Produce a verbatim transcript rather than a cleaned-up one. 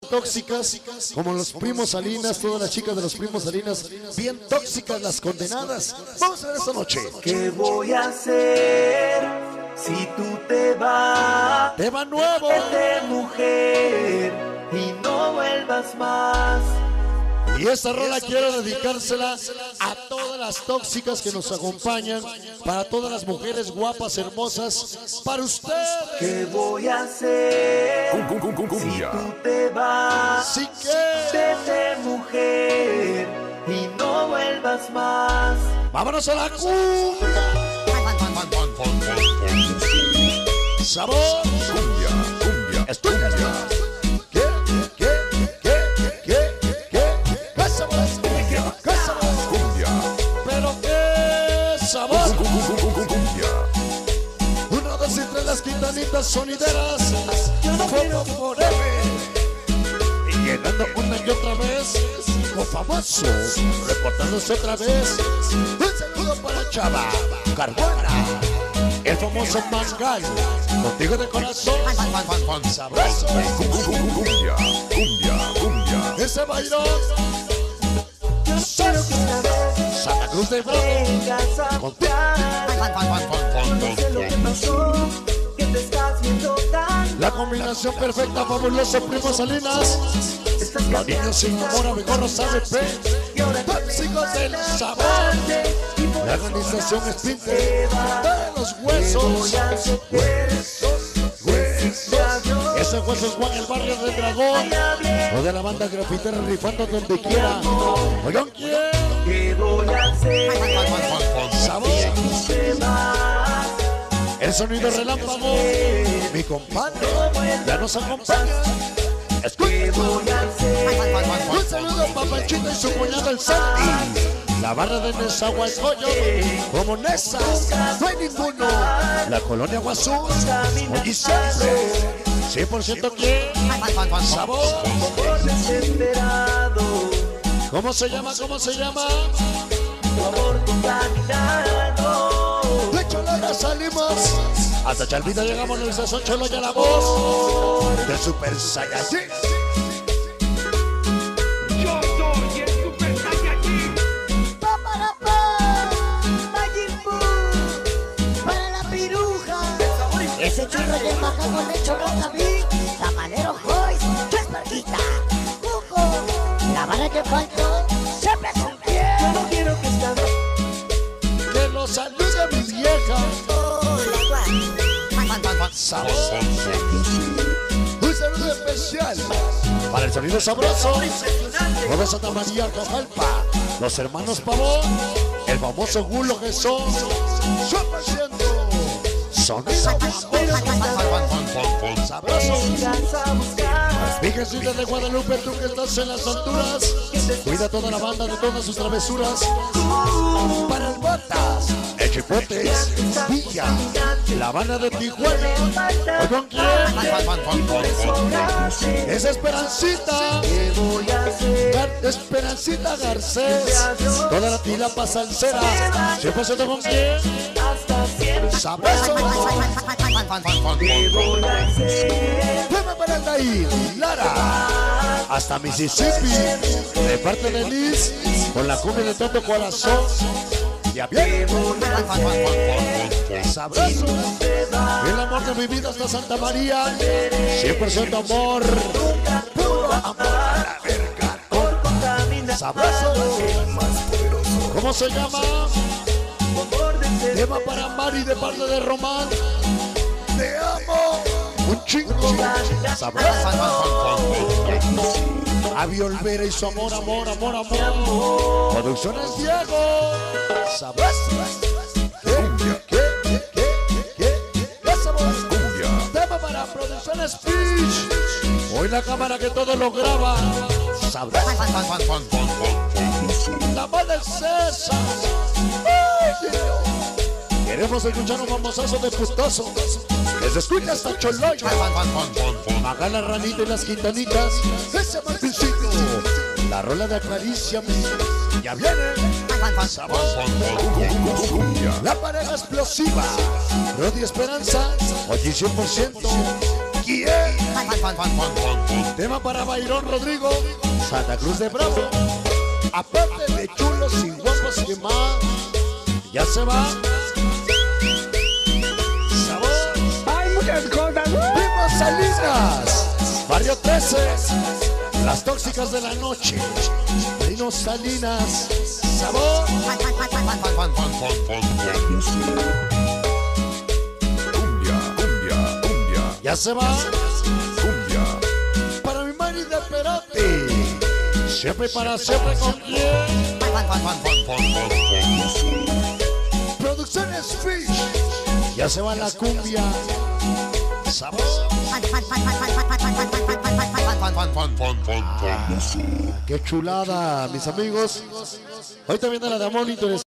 tóxicas, como los primos Salinas, todas las chicas de los primos Salinas, bien tóxicas, las condenadas. Vamos a ver esta noche. ¿Qué voy a hacer si tú te vas? Tema nuevo. Vete, mujer, y no vuelvas más. Y esta rola quiero dedicársela a todas las tóxicas que nos acompañan, para todas las mujeres guapas, hermosas, para ustedes. ¿Qué voy a hacer si tú te vas? Así que vete, mujer, y no vuelvas más. vámonos a la cumbia. Sabor. Cumbia, cumbia, Estudia. ¿Qué? ¿Qué? ¿Qué? ¿Qué? ¿Qué? ¿Qué sabor? ¿Qué sabor? cumbia, Pero qué sabor. cumbia. Uno, dos y tres, las quintanitas sonideras. Como forever. Y llegando una y otra vez, los famosos, reportándose otra vez. Un saludo para Chava, Carbona, el famoso Mangal, contigo de corazón, sabroso. Cumbia, cumbia, cumbia. Ese bailón, Santa Cruz de Bravo, Vengas a contigo. No sé lo que pasó, que te estás viendo tan La combinación perfecta, fabuloso, primo Salinas. Estás Los niños sin amor, a mejor no sabe pe. Tóxicos del sabor. La organización es Pinte de los huesos. Huesos, huesos. Ese hueso es Juan, el barrio del Dragón. O de la banda grafitera rifando donde quiera. Oigan, ¿quién? ¿Qué voy a hacer? Sabor. Te vas. El sonido relámpago. Mi compadre ya nos acompaña. Escucha. ¿Qué voy a hacer? Un saludo a Papachito y su cuñado el Santi. La barra de Nesagua es joyo. Como Nesa, no hay ninguno. La colonia Guazú, hoy y siempre. cien por ciento quién. Sabor. Por desesperado, ¿Cómo se llama? ¿Cómo se llama? tu amor contaminado. De Cholora salimos. Hasta Chalvita llegamos, Luisa Son Cholo ya la voz. De Super Saiyajin. Yo soy el Super Saiyajin. Para la piruja, ese churro de maca con el chorro David, tamalero Joyce, Chesparquita, Cuco, la bala que faltó, siempre son Yo bien. no quiero que esta vez Que lo salude mi vieja. Sabor. Un saludo especial para el sonido sabroso. Toda Santa María, Cajalpa, los hermanos Pavón, el famoso Gulo Jesús. Super siendo sonido sabroso. vengas a buscar. Virgencita de Guadalupe, tú que estás en las alturas, cuida toda la banda de todas sus travesuras. Para el Botas, el Chipotes, Villa, la Habana de Tijuana. ¿Oigan quién? Es Esperancita. ¿Qué voy a hacer? Gar- Esperancita Garcés. Toda la tila pasalcera. cien por ciento con quién. Hasta siempre. Sabroso. ¿Qué voy a hacer? Tema para el Nair, Lara, hasta Mississippi, de parte de Liz, con la cumbia de todo corazón. Ya ¿Qué bien, voy a hacer? sabroso. El amor de mi vida hasta Santa María, cien por ciento amor, puro amor a la verga. Por contaminar. Sabroso. ¿Cómo se llama? Por desesperado. Tema para Mari de parte de Román. Te amo. Un chingo. Sabroso. Avi Olvera y su amor, amor, amor, amor. Producciones Diego. Sabroso. ¿Qué? ¿Qué? ¿Qué? ¿Qué? ¿Qué? ¿Qué sabor? Cumbia, Tema para Producciones Fish. Hoy la cámara que todo lo graba. Sabroso. La voz del César. Ay, Dios. Queremos escuchar un mamosazo de pustazo. Que se escucha hasta Choloy. Haga la ranita y las quintanitas. Ese Martincito. La rola de Acaricia. Ya viene. Sabor. cumbia, La pareja explosiva. Rodi Esperanza. Oye, cien por ciento. Yeah. Fan, fan, fan, fan, fan, fan. Tema para Byron Rodrigo, Santa Cruz de Bravo. Aparte de chulos y guapos y más, ya se va. Sabor. Hay muchas cosas. Primo Salinas, Barrio trece, las tóxicas de la noche. Primo Salinas, sabor. Fan, fan, fan, fan, fan, fan, fan, fan, fan. Cumbia, cumbia, cumbia, Ya se va. cumbia. Para mi Mari de Perote, siempre y para siempre con quién. Fan, fan, fan, fan, fan, fan, fan. Producciones Fish, ya se va la cumbia. Sabor. Fan, fan, fan, fan, fan, fan, fan, fan, fan, fan, fan, fan, fan, fan, fan. Qué chulada, mis amigos. Hoy también de la de Monitores.